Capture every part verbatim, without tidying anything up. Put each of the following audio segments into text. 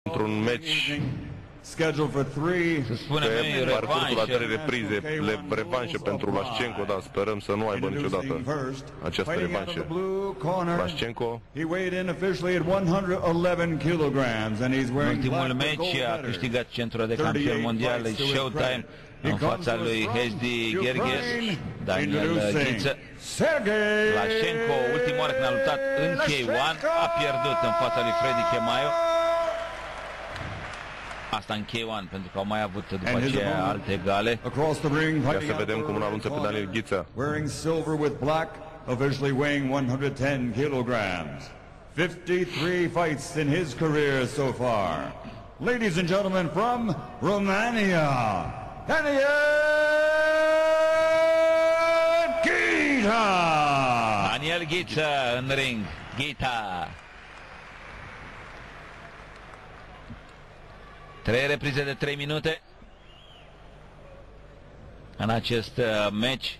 într-un meci Să spunem noi, pe parcursul la trei revanșă. reprize, le revanșă pentru Lașcenco, dar sperăm să nu aibă niciodată această revanșă. Lașcenco, În ultimul meci a câștigat centrul de campion mondial Showtime în fața lui Hezdi Gerges, Daniel Ghiță. Lașcenco, ultima oară când a luptat în K unu, a pierdut în fața lui Freddy Chemaio. Asta în K unu, pentru că au mai avut după aceea alte gale. ia să vedem cum îl anunță pe Daniel Ghiță. Wearing silver with black, officially weighing one hundred ten kilograms. fifty-three fights in his career so far. Ladies and gentlemen, from Romania, Daniel Ghiță! Daniel Ghiță în ring. Ghiță. Trei reprize de trei minute în acest uh, meci.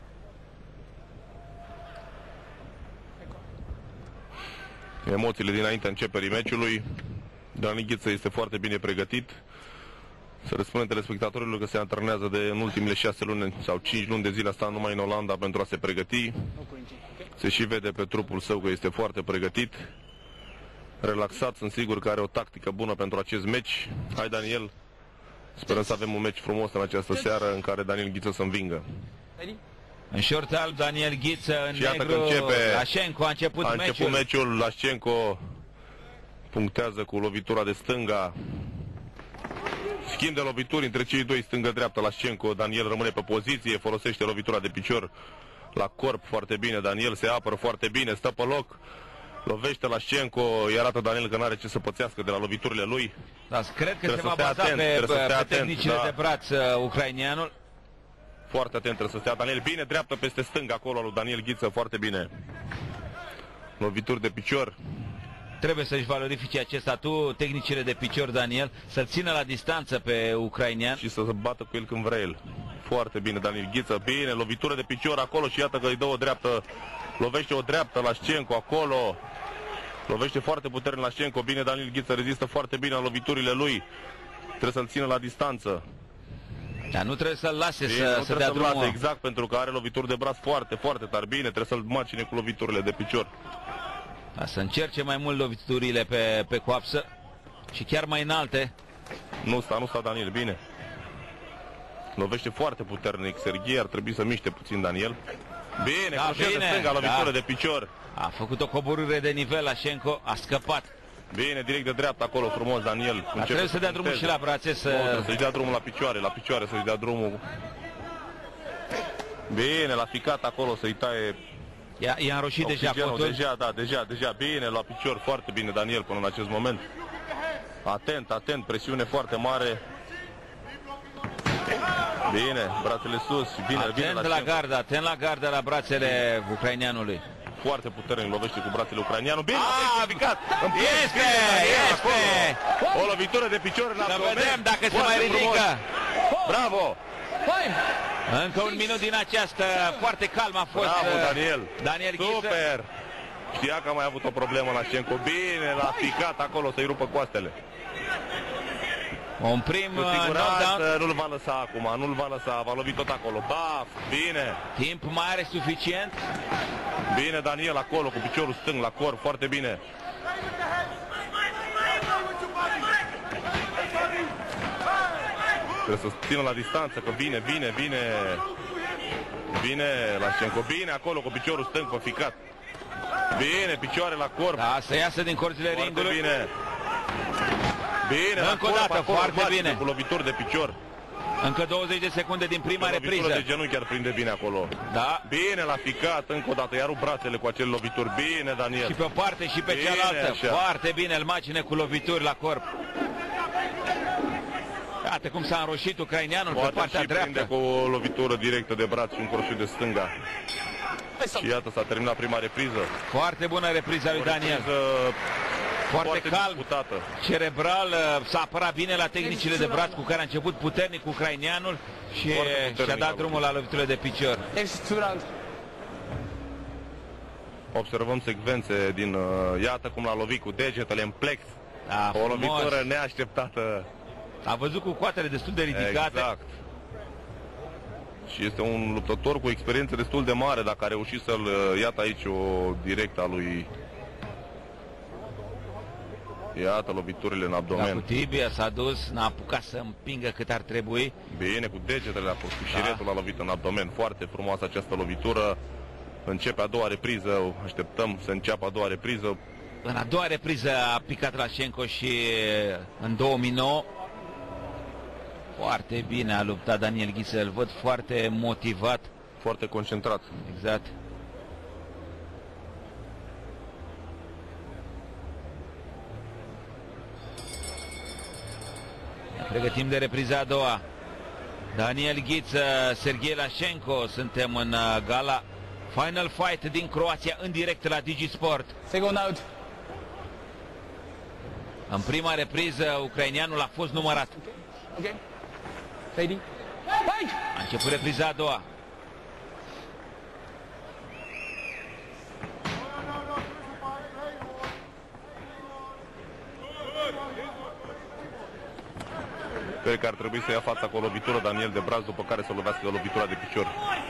Emoțiile dinaintea începerii meciului. Daniel Ghiță este foarte bine pregătit. Să răspundem telespectatorilor că se antrenează de în ultimele șase luni sau cinci luni de zile, asta numai în Olanda pentru a se pregăti. Se și vede pe trupul său că este foarte pregătit. Relaxat, sunt sigur că are o tactică bună pentru acest meci. Hai, Daniel, sperăm să avem un meci frumos în această seară în care Daniel Ghiță să învingă. În short alb, Daniel Ghiță, în Și iată negru, că începe, Lașcenco a început a meciul. început meciul. Lașcenco punctează cu lovitura de stânga. Schimb de lovituri între cei doi, stângă-dreaptă. Lașcenco, Daniel rămâne pe poziție, folosește lovitura de picior la corp foarte bine. Daniel se apără foarte bine, stă pe loc. Lovește Lașcenco, îi arată Daniel că nu are ce să pățească de la loviturile lui. Da, cred că Trebuie se va să stea baza atent, pe, trebuie să pe, stea pe atent, tehnicile da. de braț uh, ucrainianul. Foarte atent trebuie să stea Daniel. Bine, dreaptă peste stânga acolo lui Daniel Ghiță, foarte bine. Lovituri de picior. Trebuie să-și valorifice acest atu, tehnicile de picior, Daniel, să-l țină la distanță pe ucrainian. Și să se bată cu el când vrea el. Foarte bine Daniel Ghiță, bine, lovitură de picior acolo și iată că îi dă o dreaptă. Lovește o dreaptă Lașcenco acolo. Lovește foarte puternic Lașcenco, bine Daniel Ghiță, rezistă foarte bine la loviturile lui. Trebuie să-l țină la distanță. Dar nu trebuie să-l lase Bine, să, nu să trebuie dea să-l drumul. lase, exact, pentru că are lovituri de braț foarte, foarte tare. Bine, trebuie să-l macine cu loviturile de picior. Da, să încerce mai mult loviturile pe, pe coapsă și chiar mai înalte. Nu sta, nu sta Daniel, bine. Lovește foarte puternic Serghei, ar trebui să miște puțin Daniel. Bine, Da, crochet de bine, stânga, lovitură da. de picior. A făcut o coborâre de nivel, Lașcenco a scăpat. Bine, direct de dreapta acolo, frumos Daniel. Dar Începe trebuie să dea drumul punteze. și la brațe Nu, să... trebuie să-și dea drumul la picioare, la picioare să-și dea drumul. Bine, l-a ficat acolo să-i taie I-a, i-a înroșit deja oxigenul. cotul. Deja, da, deja, deja, bine, la picior, foarte bine Daniel până în acest moment. Atent, atent, presiune foarte mare. Bine, brațele sus, bine, bine Atent la Lașcenco. gardă, atent la gardă la brațele ucrainianului. Foarte puternic lovește cu brațele ucranianul. Bine, Ah, a picat. Este, este! O lovitură de picior în Să abdomen. vedem dacă se Foarte mai frumos. ridică. Bravo! Încă un minut din această foarte calm a fost Bravo, uh, Daniel! Daniel Ghiță. Super! Știa că a mai avut o problemă la Lașcenco. Bine, l-a picat acolo să-i rupă coastele. Un prim Cu uh, knockdown. siguranță nu-l va lăsa acum, nu-l va lăsa, va lovi tot acolo. Baf! Bine! Timp mai are suficient. Bine, Daniel, acolo, cu piciorul stâng la corp, foarte bine. Trebuie să țină la distanță, că vine, vine, vine. Vine Lașcenco, bine acolo, cu piciorul stâng pe ficat. Bine, picioare la corp. Da, să iasă din corțile Foarte ringului. bine. Bine, la Încă o corp, dată, acolo, foarte macine, bine. cu lovituri de picior. Încă douăzeci de secunde din prima Cu lovitură repriză. de genunchi chiar prinde bine acolo. Da. Bine, l-a picat încă o dată, iar rupt brațele cu acele lovituri. Bine, Daniel. Și pe o parte și pe Bine, cealaltă. așa. Foarte bine, îl macine cu lovituri la corp. Iată cum s-a înroșit ucrainianul pe Poate partea și prinde dreaptă. cu o lovitură directă de braț și un crochet de stânga. Și iată, s-a terminat prima repriză. Foarte bună repriza lui O Daniel. repriză Foarte, foarte calm, disputată. cerebral, uh, s-a apărat bine la tehnicile de braț cu care a început puternic ucrainianul și Foarte puternic și-a dat a drumul la loviturile de picior. Observăm secvențe din, uh, iată cum l-a lovit cu degetele în plex. Da, o lovitură neașteptată. A văzut cu coatele destul de ridicate. Exact. Și este un luptător cu experiență destul de mare, dacă a reușit să-l iată aici o directă a lui. Iată loviturile în abdomen. Da, cu tibia s-a dus, n-a apucat să împingă cât ar trebui. Bine, cu degetele a fost, cu șiretul, da. A lovit în abdomen. Foarte frumoasă această lovitură. Începe a doua repriză, așteptăm să înceapă a doua repriză. În a doua repriză a picat Lașenko și în două mii nouă. Foarte bine a luptat Daniel Ghiță, îl văd foarte motivat. Foarte concentrat. Exact. Pregătim de repriza a doua. Daniel Ghiță, Serghei Lașenko, suntem în gala Final Fight din Croația, în direct la DigiSport. Second out. În prima repriză, ucrainianul a fost numărat. Ok. Ready? Fight! A început repriza a doua. Cred că ar trebui să ia fața cu o lovitură Daniel de braț, după care să lovească de lovitura de picior.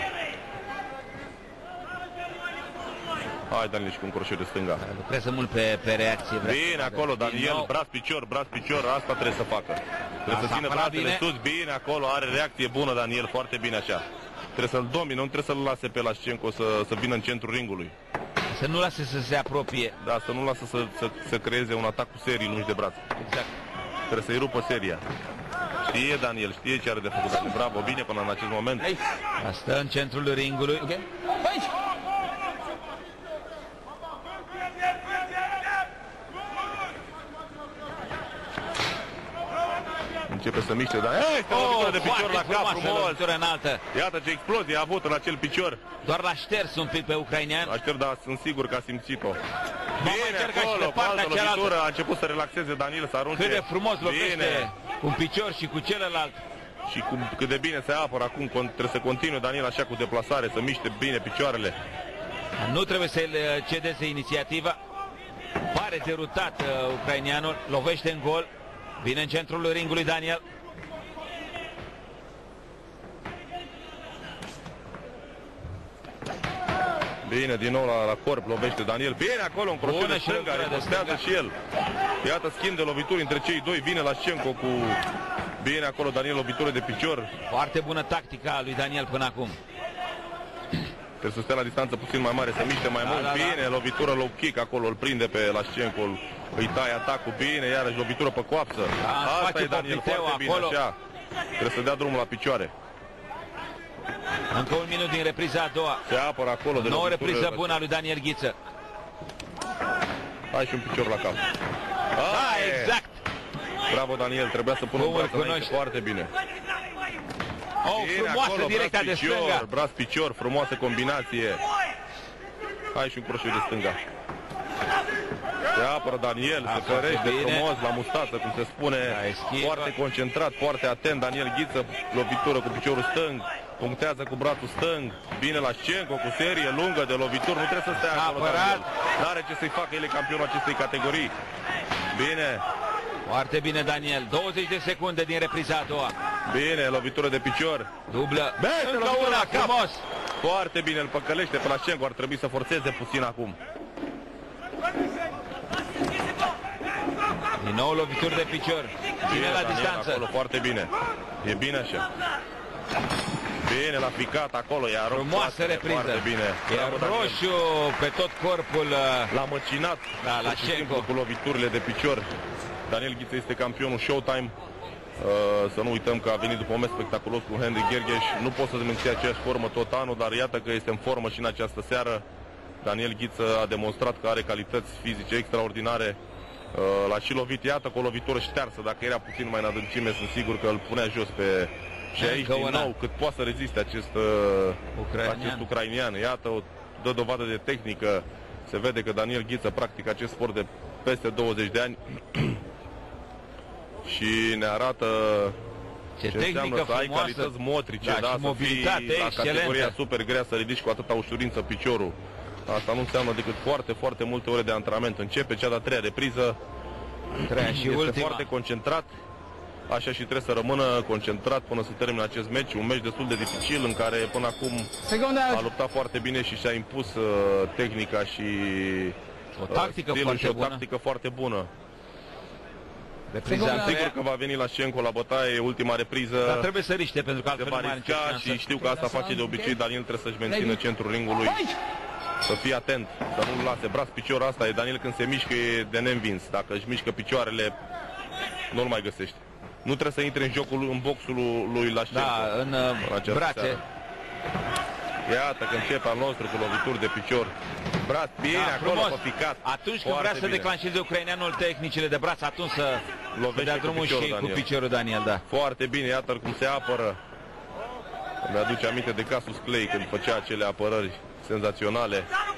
Hai, Daniel, și cu un croșet de stânga. Lucrează mult pe, pe reacție. Bine acolo, Daniel, braț, picior, braț, picior, asta trebuie să facă. Trebuie să țină brațele sus, bine acolo, are reacție bună Daniel, foarte bine așa. Trebuie să-l domine, nu trebuie să-l lase pe Lașenko să, să vină în centrul ringului. Să nu lase să se apropie. Da, să nu lasă să, să, să creeze un atac cu serii lungi de braț. Exact. Trebuie să-i rupă seria. Știe Daniel, știe ce are de făcut. Daniel. Bravo, bine până în acest moment. Stă în centrul ringului. Ok. Fight! Începe să miște, dar este o lovitură de picior la cap, frumos. Înaltă. Iată ce explozie a avut în acel picior. Doar l-a șters un pic pe ucrainian. L-a șters, dar sunt sigur că a simțit-o. Bine acolo, cu altă lovitură, a început să relaxeze Daniel, să arunce. Cât de frumos lovește cu un picior și cu celălalt. Și cum, cât de bine se apără acum, trebuie să continue Daniel așa cu deplasare, să miște bine picioarele. Nu trebuie să-l cedeze inițiativa. Pare derutat uh, ucrainianul, lovește în gol. Vine în centrul ringului Daniel. Bine, din nou la, la corp lovește Daniel. Bine acolo, în croșet de stânga, ripostează și el. Iată schimb de lovituri între cei doi. Vine Lașenko cu... Bine acolo, Daniel, lovitură de picior. Foarte bună tactica a lui Daniel până acum. Trebuie să stea la distanță puțin mai mare, să miște mai da, mult. Da, bine, da. Lovitură low kick acolo, îl prinde pe Lașenko, îi taie atacul. Bine, iarăși lovitură pe coapsă. Da, asta e Daniel, foarte bine, acolo. Așa. Trebuie să dea drumul la picioare. Încă un minut din repriza a doua. Se apără acolo de nouă repriză de... bună a lui Daniel Ghiță. Hai și un picior la cap. Da, exact. Bravo, Daniel, trebuia să pună un braț înainte, foarte bine. Oh, bine, frumoasă acolo, directa de picior, stânga. braț picior, frumoasă combinație. Hai și un croșet de stânga. Se apără Daniel, a, se ferește frumos la mustață, cum se spune. Foarte concentrat, foarte atent Daniel Ghiță, lovitură cu piciorul stâng, punctează cu brațul stâng. Bine Lașenko cu serie lungă de lovituri, nu trebuie să stea acolo Daniel. N-are ce să-i facă, el e campionul acestei categorii. Bine. Foarte bine Daniel, douăzeci de secunde din repriza a doua. Bine, lovitură de picior. Dublă. Bine, încă una, frumos. Foarte bine, îl păcălește pe Lașenko, ar trebui să forțeze puțin acum. Din nou lovituri de picior. Bine la Daniel, distanță. Acolo, foarte bine. E bine așa. Bine, l-a picat acolo, iar frumoasă repriză. Foarte bine. Iar roșu pe tot corpul. L-a măcinat. Da, Lașenko. Cu loviturile de picior. Daniel Ghiță este campionul Showtime. Uh, să nu uităm că a venit după un meci spectaculos cu Henry Gergheș. Nu pot să menține aceeași formă tot anul, dar iată că este în formă și în această seară. Daniel Ghiță a demonstrat că are calități fizice extraordinare. Uh, l-a și lovit, iată, cu o lovitură ștearsă. Dacă era puțin mai în adâncime, sunt sigur că îl punea jos pe... Și aici, din nou, cât poate să reziste acest uh, ucrainian. acest ucrainian. Iată, o, dă dovadă de tehnică. Se vede că Daniel Ghiță practică acest sport de peste douăzeci de ani. Și ne arată ce, ce înseamnă să ai calități motrice, da, da, să fii la categoria super grea, să ridici cu atâta ușurință piciorul. Asta nu înseamnă decât foarte, foarte multe ore de antrenament. Începe cea de-a treia repriză. Treia și este ultima. foarte concentrat. Așa și trebuie să rămână concentrat până să termine acest meci. Un meci destul de dificil în care până acum a luptat foarte bine și și-a impus uh, tehnica și o tactică, stilul foarte, și o bună. tactică foarte bună. Repriza Sigur că va veni la Scenco la bătaie, ultima repriză. Dar trebuie să riște, pentru că se altfel va nu mai are risca nicio și șansă. știu că asta face de obicei. Daniel trebuie să-și mențină centrul ringului. Să fie atent, să nu-l lase. Braț, picior, asta e Daniel când se mișcă, e de neînvins. Dacă își mișcă picioarele, nu-l mai găsești. Nu trebuie să intre în jocul, în boxul lui la Scenco. Da, în, în brațe. Seară. Iată că începe al nostru cu lovituri de picior. Braț bine Da, acolo, frumos. pe picat. Atunci când vrea să bine. declanșeze ucraineanul tehnicile de braț, atunci să Lovește dea cu drumul piciorul, și Daniel. cu piciorul Daniel, da. Foarte bine, iată cum se apără. Mi-aduce aminte de Casus Clay când făcea acele apărări senzaționale.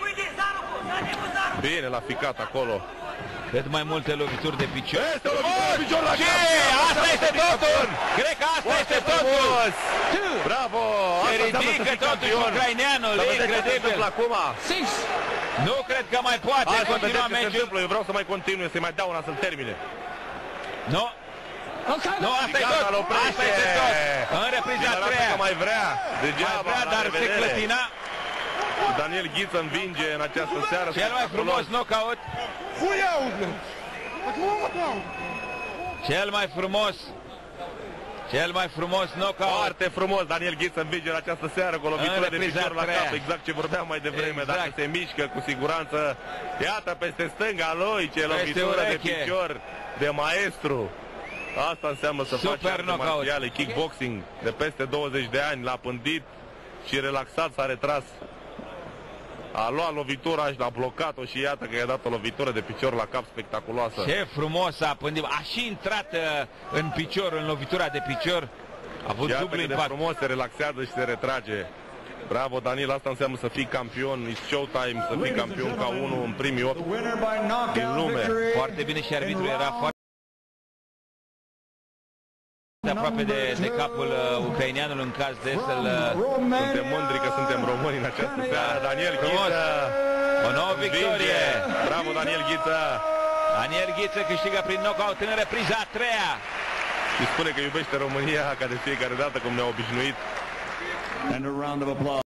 Bine, l-a ficat acolo. Cât mai multe lovituri de picior. Este o lovitură de picior la Ce? cap! Asta este totul! Cred că asta Foarte este totul! frumos! Bravo! Se Asta înseamnă să ridică fii totuși campion. ucraineanul, Să e vedeți ce se incredibil! întâmplă acum. Nu cred că mai poate Hai să continua vedeți ce se meciul. întâmplă. Eu vreau să mai continue, să-i mai dau una să-l termine. Nu, nu, asta e Gata, tot! l-oprește. Asta este tot! În repriza Bine, a arată treia. că mai vrea. Mai Degeaba, vrea, la dar se revedere. clătina. Daniel Ghiță învinge în această seară. Cel mai frumos knockout. Cel mai frumos. Cel mai frumos knockout. Foarte frumos, Daniel Ghiță învinge în această seară cu o lovitură de repriza picior la treia. cap, exact ce vorbeam mai devreme, Exact. dacă se mișcă cu siguranță. Iată peste stânga lui, ce lovitură de ureche. picior de maestru. Asta înseamnă să Super faci arte knockout. marțiale, kickboxing de peste douăzeci de ani, l-a pândit și relaxat s-a retras. A luat lovitura și l-a blocat-o și iată că i-a dat o lovitură de picior la cap spectaculoasă. Ce frumos a pândit. A și intrat uh, în picior, în lovitura de picior. A avut Iată dublu cât de impact. frumos se relaxează și se retrage. Bravo, Daniel, asta înseamnă să fii campion, it's showtime, să fii campion ca unul în primii opt din lume. Foarte bine și arbitrul era foarte aproape de, de capul uh, ucraineanul în caz de să-l... Uh, Suntem mândri că suntem români în această seară. Daniel Frumos. Ghiță o nouă victorie. învinge. Bravo, Daniel Ghiță. Daniel Ghiță câștigă prin knockout în repriza a treia. Și spune că iubește România ca de fiecare dată, cum ne-a obișnuit. And a round of applause.